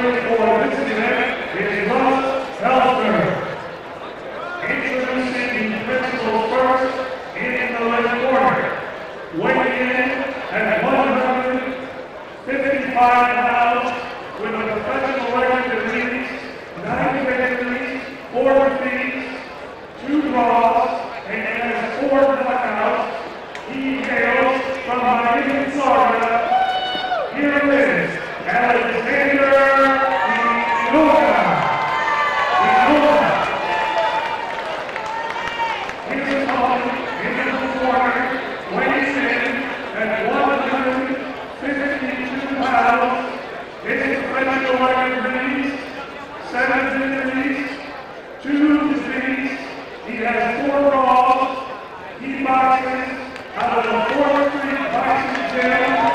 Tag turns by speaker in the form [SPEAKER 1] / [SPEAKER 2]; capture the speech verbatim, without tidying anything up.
[SPEAKER 1] referee for this event is Russ Helfer. Introducing the principals first in the left corner. Weighing in at one hundred fifty-five pounds with a professional record of leads, nine victories, four defeats, two draws, and has four knockouts. He hails from Miami, Florida. Here it is, Alexander Inuka. Inuka. His opponent in the corner weighs in at one hundred fifty-two pounds. His professional record leads, seven victories, two defeats. He has four draws. He boxes out of the fourth Street Boxing Gym.